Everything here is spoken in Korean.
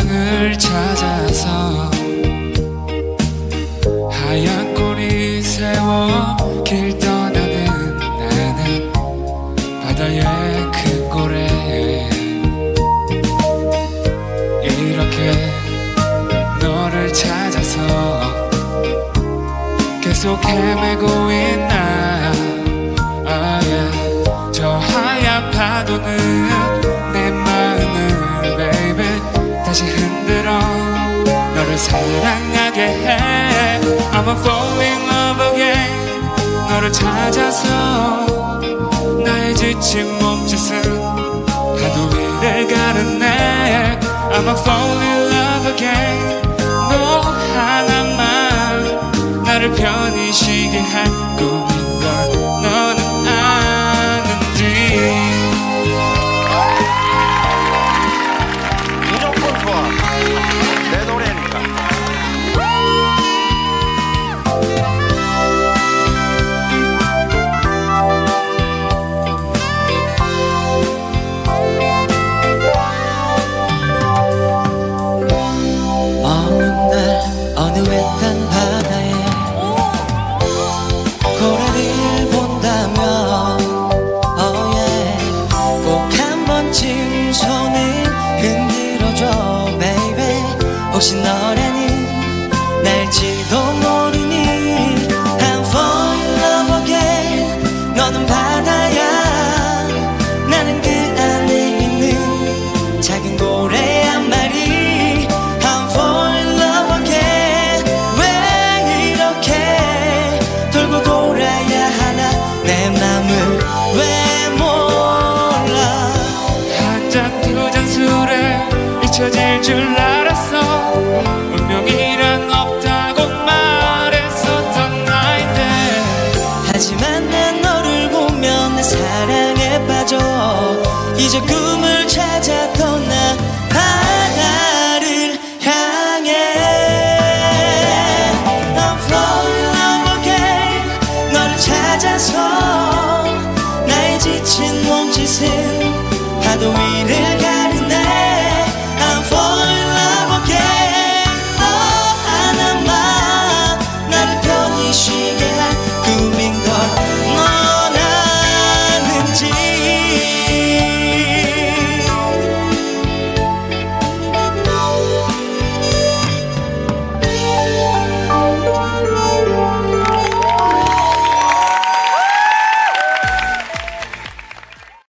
고향을 찾아서 하얀 꼬리 세워 길 떠나는 나는 바다의 큰 고래 이렇게 너를 찾아서 계속 헤매고 있나. 저 하얀 파도는 내 마음을 baby 다시 흔들어 너를 사랑하게 해. I'ma fall in love again. 너를 찾아서 나의 지친 몸짓은 파도 위를 가르네. I'ma fall in love again. 너 하나만 나를 편히 쉬게 할 꿈인 걸 너는 아는지. 무조건 좋아. 내 노래니까. 어느 날 어느 외딴 바다에 고래를 본다며 oh yeah. 꼭 한 번쯤 손을 흔들어줘 baby. 혹시 너라는 날지도 모르니 I'm fall in love again. 너는 바다야 나는 그 안에 있는 작은 고래 한 마리. I'm fall in love again. 왜 이렇게 돌고 돌아야 하나 내 맘을 왜 몰라. 한 잔 두 잔 술에 잊혀질 줄 알았어. 운명이란 없다고 말했었던 나인데 하지만 난 너를 보면 내 사랑에 빠져. 이제 그